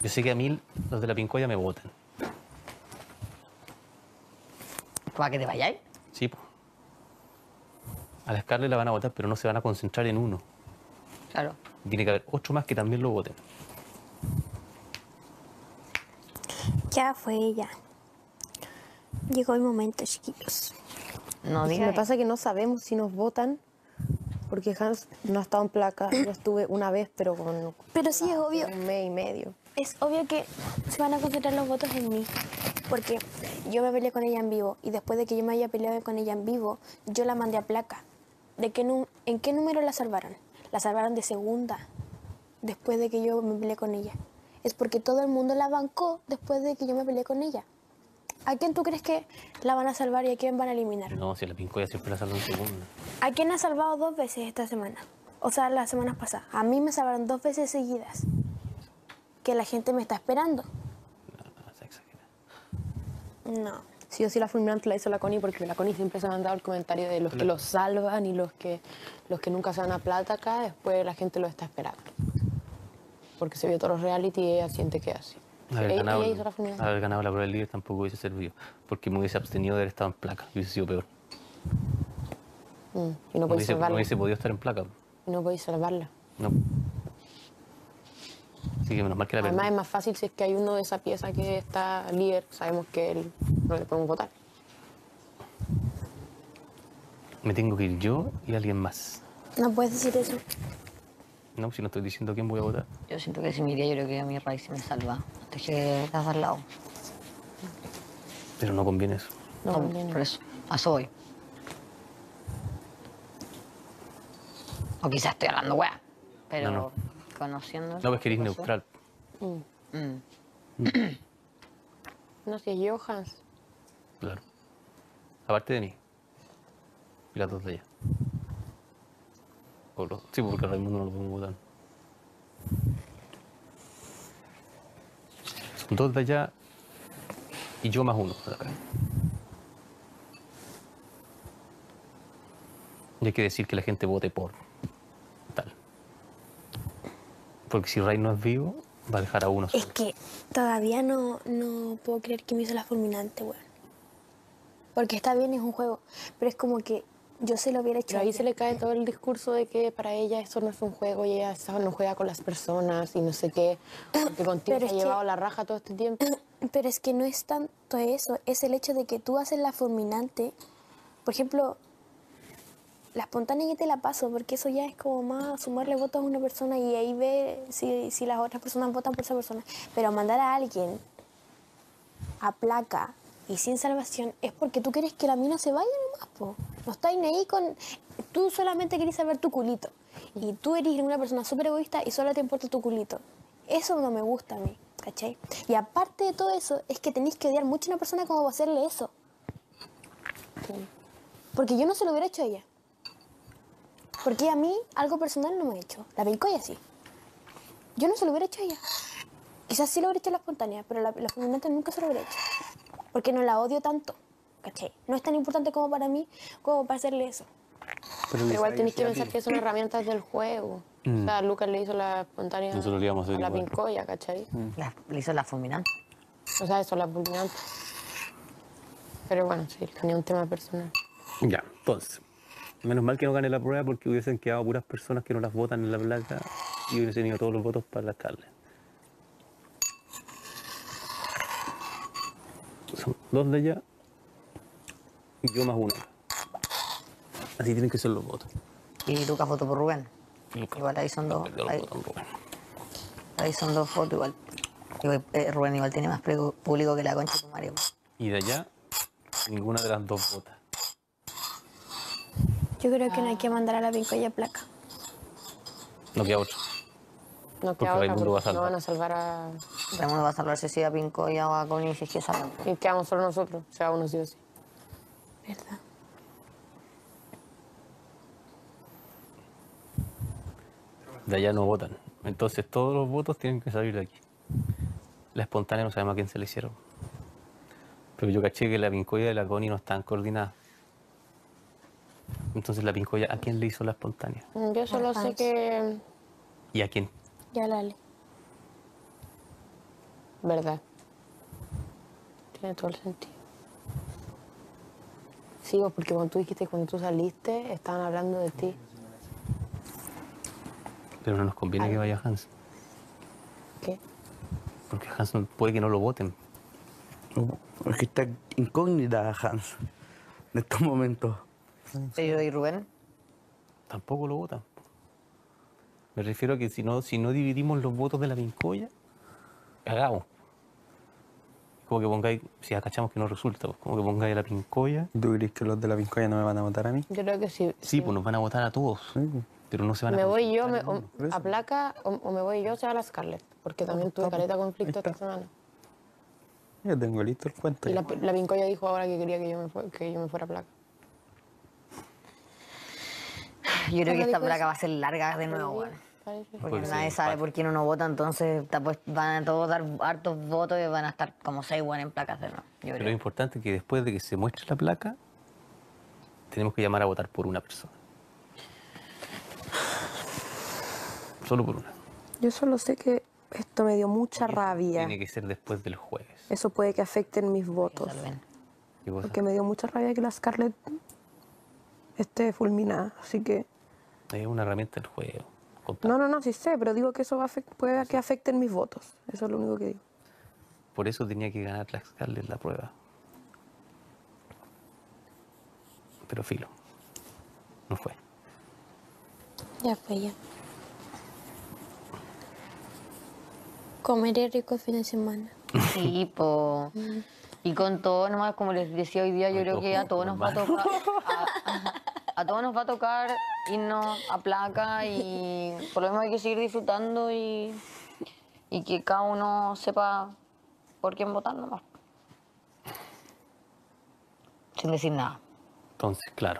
Yo sé que a mí los de la Pincoya me votan. ¿Para que te vayáis? Sí, pues. A la Scarlett la van a votar, pero no se van a concentrar en uno. Claro. Tiene que haber otro más que también lo voten. Ya fue ella. Llegó el momento, chiquillos. No Me digas. pasa que no sabemos si nos votan porque Hans no ha estado en placa. Yo estuve una vez, pero con Pero sí es obvio. un mes y medio. Es obvio que se van a concentrar los votos en mí. Porque yo me peleé con ella en vivo. Y después de que yo me haya peleado con ella en vivo, yo la mandé a placa. ¿En qué número la salvaron? La salvaron de segunda. Después de que yo me peleé con ella. Es porque todo el mundo la bancó después de que yo me peleé con ella. ¿A quién tú crees que la van a salvar y a quién van a eliminar? No, si a la Pincoya siempre la salvan en segunda. ¿A quién ha salvado 2 veces esta semana? O sea, las semanas pasadas. A mí me salvaron 2 veces seguidas. Que la gente me está esperando. No, se exagera. No. Sí o sí la fulminante la hizo la Connie porque la Connie siempre se ha mandado el comentario de los que los salvan y los que nunca se dan a plata acá, después la gente lo está esperando. Porque se vio todos los reality y ella siente que es así. Haber ganado, Ella hizo la fulminante. haber ganado la prueba del líder tampoco hubiese servido. Porque me hubiese abstenido de haber estado en placa. Hubiese sido peor. Y no podéis No salvarla. hubiese podido estar en placa. Y no podéis salvarla. No. Así que menos mal que la Además perdí. es más fácil si es que hay uno de esa pieza que está líder, sabemos que él no le podemos votar. Me tengo que ir yo y alguien más. No puedes decir eso. No, si no estoy diciendo quién voy a votar. Yo siento que si me iría, yo creo que a mi raíz se me salva. Antes que estás al lado. Pero no conviene eso. No, No, conviene. por eso. A eso voy. O quizás estoy hablando weá. Pero No. conociendo. No, pues que eres neutral. No, si es Johans. Claro. Aparte de mí. Y las dos de ella. Sí, porque a Raimundo no lo podemos votar. Son dos de allá y yo más uno de acá. Y hay que decir que la gente vote por tal. Porque si Ray no es vivo, va a dejar a uno solo. Es que todavía no puedo creer que me hizo la fulminante, weón. Porque está bien, es un juego. Pero es como que yo se lo hubiera hecho Pero a ahí ella. se le cae todo el discurso de que para ella eso no es un juego y ella eso no juega con las personas y no sé qué. Porque contigo Pero se ha es que- llevado la raja todo este tiempo. Pero es que no es tanto eso, es el hecho de que tú haces la fulminante. Por ejemplo, la espontánea ya te la paso, porque eso ya es como más sumarle votos a una persona y ahí ve si las otras personas votan por esa persona. Pero mandar a alguien a placa y sin salvación es porque tú quieres que la mina se vaya nomás, po. No estáis ni ahí con... Tú solamente querés saber tu culito. Y tú eres una persona súper egoísta y solo te importa tu culito. Eso no me gusta a mí, ¿cachai? Y aparte de todo eso, es que tenéis que odiar mucho a una persona como para hacerle eso. Porque yo no se lo hubiera hecho a ella. Porque a mí algo personal no me ha hecho. La Pincoya sí. Yo no se lo hubiera hecho a ella. Quizás sí lo hubiera hecho a la espontánea, pero la fulminante nunca se lo hubiera hecho. Porque no la odio tanto, ¿cachai? No es tan importante como para mí, como para hacerle eso. Pero igual tenéis que pensar que son herramientas del juego. O sea, Lucas le hizo la espontánea Nosotros le íbamos a hacer la igual. Pincoya, ¿cachai? Le hizo la fulminante. O sea, eso, la fulminante. Pero bueno, sí, tenía un tema personal. Ya, entonces. Menos mal que no gané la prueba porque hubiesen quedado puras personas que no las votan en la placa y hubiesen ido todos los votos para la Scarlett. Son dos de allá y yo más uno. Así tienen que ser los votos. Y Lucas votó por Rubén. Igual ahí son dos. Perdió los Ahí, votos, Rubén. ahí son dos votos igual. Rubén igual tiene más público que la concha de su Mario. Y de allá, ninguna de las dos vota. Yo creo que no hay que mandar a la Pincoya a placa. No queda otro. No Porque queda otra Raimundo va a porque no salvar. van a salvar a... Raimundo va a salvarse si a Pinco y a Connie si es que salgan. Y quedamos solo nosotros, o sea, uno sí o sí. ¿Verdad? De allá no votan. Entonces todos los votos tienen que salir de aquí. La espontánea no sabemos a quién se le hicieron. Pero yo caché que la Pincoya y la Connie no están coordinadas. Entonces la Pincoya, ¿a quién le hizo la espontánea? Yo solo sé que... ¿Y a quién? Ya, Lali. verdad. Tiene todo el sentido. Sí, vos, porque cuando tú dijiste, cuando tú saliste, estaban hablando de ti. Pero no nos conviene que vaya Hans. ¿Qué? Porque Hans puede que no lo voten. Es que está incógnita Hans en estos momentos. Pero ¿y Rubén? Tampoco lo votan. Me refiero a que si no dividimos los votos de la Pincoya, hagamos. Como que pongáis, si acachamos que no resulta, pues, como que pongáis a la Pincoya. ¿Tú crees que los de la Pincoya no me van a votar a mí? Yo creo que sí. Sí, pues nos van a votar a todos. Sí. Pero no se van a Me voy yo concentrar en uno. Por eso. a placa o me voy yo o sea a la Scarlett. Porque también tuve caleta conflicto esta semana. Yo tengo listo el cuento. Y la Pincoya dijo ahora que quería que yo me fuera a placa. Yo creo que ¿Cuándo esta dijo placa eso? va a ser larga de nuevo, weón. Parece. Porque Porque nadie sí, sabe empate. por quién uno vota, entonces pues, van a todos dar hartos votos y van a estar como 6 weón en placas de nuevo. Yo Pero lo creo. importante es que después de que se muestre la placa, tenemos que llamar a votar por una persona. Solo por una. Yo solo sé que esto me dio mucha rabia. Tiene que ser después del jueves. Eso puede que afecten mis votos. Salven. ¿Qué cosa? Porque me dio mucha rabia que la Scarlett esté fulminada. Así que. Es una herramienta del juego. No, sí sé, pero digo que eso puede que afecten mis votos. Eso es lo único que digo. Por eso tenía que ganar la Scarlett la prueba. Pero filo. No fue. Ya fue ya. Comeré rico el fin de semana. Sí, po. Y con todo, nomás como les decía hoy día, yo creo que a todos nos va a tocar. A todos nos va a tocar irnos a placa y por lo menos hay que seguir disfrutando y que cada uno sepa por quién votar nomás. Sin decir nada. Entonces, claro.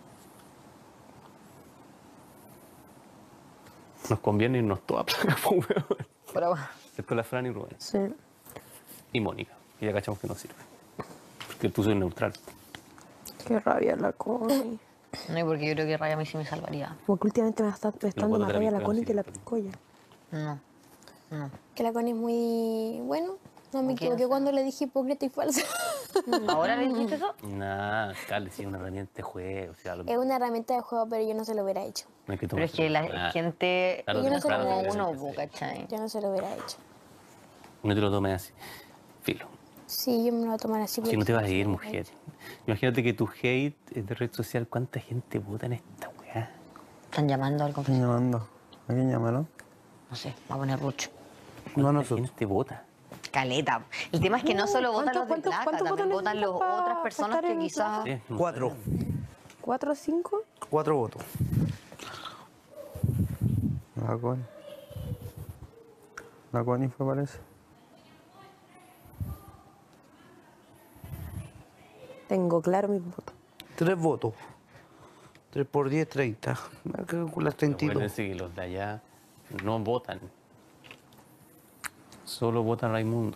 Nos conviene irnos todos a placa, po, weón. Pero bueno. Excepto la Fran y Rubén. Sí. Y Mónica, que ya cachamos que no sirve. Porque tú soy neutral. Qué rabia la Connie. No, y porque yo creo que Raya a mí sí me salvaría. Como que últimamente me está Los dando votos más de la rabia la Pincoya, Connie sí, que la pero- Pincoya. No. No. Que la Connie es muy... Bueno, no me ¿Con quién equivoqué está? cuando le dije hipócrita y falsa. ¿Ahora le dijiste eso? Nah, Scarlett sí es una herramienta de juego. O sea, Es una herramienta de juego, pero yo no se lo hubiera hecho. no hay que Pero es que tomárselo. la Ah, gente claro, Yo no es sé como cómo tiene uno, que ser. ¿cachai? Yo no se lo hubiera hecho. No te lo tomes así. Filo. Sí, yo me lo voy a tomar así. Si porque no te vas a se ir, lo hubiera mujer. hecho. Imagínate que tu hate es de red social. ¿Cuánta gente vota en esta weá? Están llamando al ¿Están confesor. llamando? ¿A quién llamaron? No sé, va a poner Rucho. No, ¿Cuánta nosotros. gente vota? Caleta. El tema es que no solo votan los de ¿Cuántos placa, también votos votan las necesitas otras para personas estar que en quizás... Sí, no 4. sé. ¿4 o 5? 4 votos. La Connie. La Connie fue, parece. Tengo claro mis votos. 3 votos. 3 por 10, 30. Me quedo con las 32. Acuérdense que los de allá no votan. Solo votan Raimundo.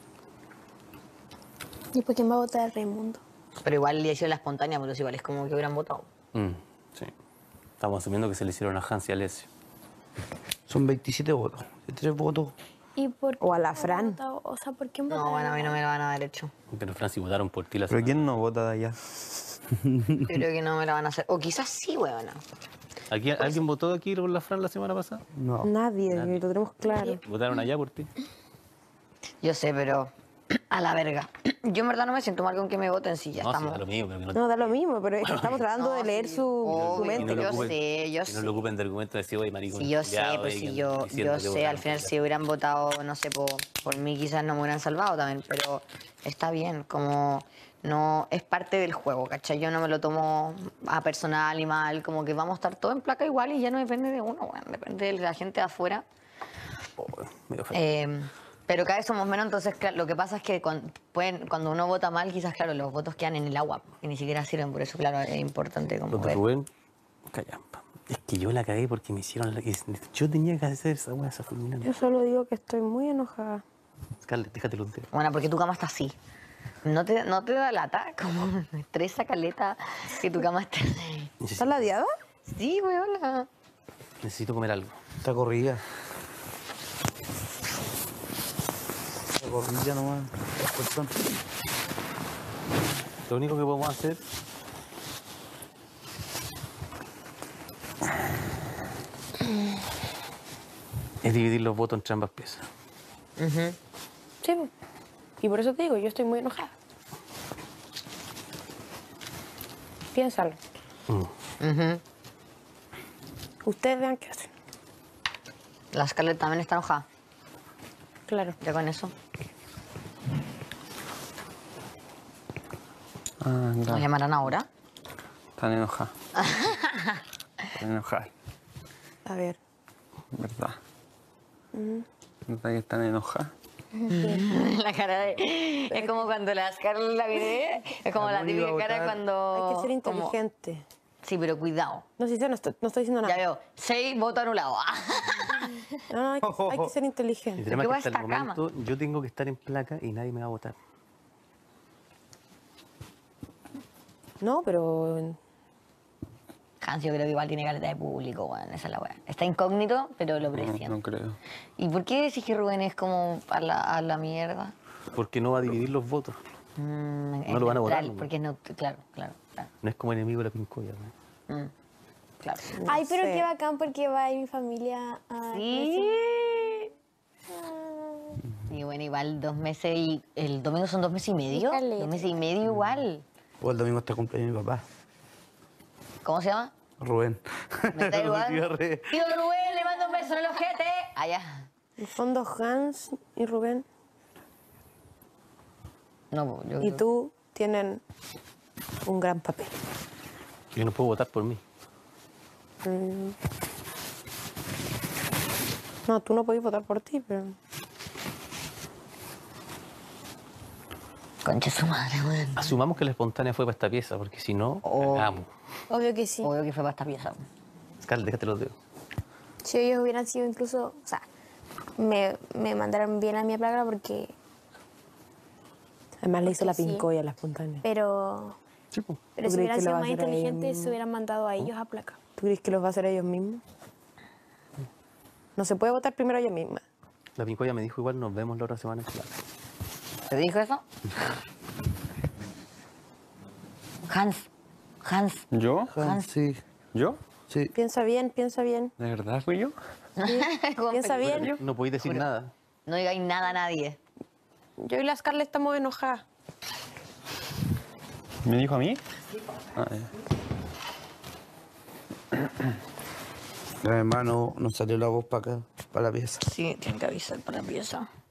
¿Y por quién va a votar Raimundo? Pero igual le hicieron la espontánea, pero igual es como que hubieran votado. Sí. Estamos asumiendo que se le hicieron a Hans y a Alessio. Son 27 votos. De 3 votos. ¿Y por O a la quién Fran. votado? O sea, ¿por quién No, votaron? bueno, a mí no me lo van a haber hecho. Pero Francis votaron por ti la ¿Pero semana. quién no vota de allá? Yo creo que no me lo van a hacer. O quizás sí, weona. ¿Alguien votó aquí por la Fran la semana pasada? No. Nadie, lo tenemos claro. ¿Votaron allá por ti? Yo sé, pero a la verga. Yo en verdad no me siento mal con que me voten si ya No, sí, estamos. da lo mismo. Pero que no, No, da lo mismo, pero es que estamos tratando No, de leer sí, su obvio, documento. que no lo yo ocupen- sé, yo que no sé. lo ocupen de argumento de decir, oye, maricón. Sí, yo sé, culiao, pues que sí, andan yo diciendo que sé, votaron al final por si hubieran votado, no sé, por mí quizás no me hubieran salvado también, pero está bien, como no es parte del juego, ¿cachai? Yo no me lo tomo a personal y mal, como que vamos a estar todos en placa igual y ya no depende de uno, bueno, depende de la gente de afuera. Oh, medio feo. Pero cada vez somos menos, entonces claro, lo que pasa es que cuando uno vota mal, quizás, claro, los votos quedan en el agua, que ni siquiera sirven, por eso, claro, es importante como Los de ver. Rubén, callampa. Es que yo la cagué porque me hicieron... Yo tenía que hacer esa weá, esa fulminante. Yo solo digo que estoy muy enojada. Scarlett, déjatelo entero. Bueno, porque tu cama está así. ¿No te da lata? Como me estresa, caleta, que tu cama esté así. ¿Estás ladeada? Sí, weona. Necesito comer algo. Está corrida. gorrilla nomás. Colchón. Lo único que podemos hacer es dividir los votos entre ambas piezas. Sí, po. Y por eso te digo, yo estoy muy enojada. Piénsalo. Ustedes vean qué hacen. La Scarlett también está enojada. Claro. Ya con eso. ¿Nos llamarán ahora? Están enojadas. Están enojadas, A ver. ¿verdad? ¿Verdad que están enojadas? La cara de... Es como cuando la Scarlett la miré. Es como la Moni iba típica a cara votar. cuando... Hay que ser como- inteligente. Sí, pero cuidado. No, sí sé, no estoy diciendo Ya nada. veo. 6 votos anulados. No, hay que ser El inteligente. tema es ¿Qué va que hasta el esta cama? momento yo tengo que estar en placa y nadie me va a votar. No, pero Hans, yo creo que igual tiene calidad de público, weón. Esa es la weá. Está incógnito, pero lo No, presiento. no creo. ¿Y por qué decís que Rubén es como a la mierda? Porque no va a dividir los votos. Es No lo van a votar, neutral, ¿no? porque es claro. No es como enemigo de la pincoya. ¿no? Claro. Ay, pero sé. qué bacán porque va a ir mi familia a... Sí. Y bueno, igual 2 meses y el domingo son 2 meses y medio. Caleta. 2 meses y medio igual. O el domingo está cumpleaños de mi papá, ¿Cómo se llama? Rubén. Me está igual. Rubén Gutiérrez. Tío Rubén, le mando un beso en el ojete. Allá. en el fondo Hans y Rubén No, yo y creo- tú tienen un gran papel. Yo no puedo votar por mí. No, tú no podés votar por ti, pero... Concha su madre, weón. Asumamos que la espontánea fue para esta pieza, porque si no, Oh. cagamos. Obvio que sí. Obvio que fue para esta pieza. Scarlett, déjate los dedos. Si ellos hubieran sido incluso... O sea, me mandaron bien a mi plaga porque... Además le hizo la Sí. pincoya a la espontánea. Pero... Sí, pues. Pero ¿Tú si crees hubieran que lo sido va a más hacer a ellos inteligentes, mismos? se hubieran mandado a ellos a placa. ¿Tú crees que los va a hacer ellos mismos? No se puede votar primero ella misma. La pincoya me dijo igual, nos vemos la otra semana en placa. ¿Te dijo eso? Hans. ¿Yo? Sí, ¿Yo? sí. Piensa bien, piensa bien. ¿De verdad fui yo? Piensa bien. No podéis decir nada. No digáis nada a nadie. Yo y la Scarlett estamos enojadas. ¿Me dijo a mí? Ah, ya. Además no salió la voz para acá, para la pieza. Sí, tienen que avisar para la pieza.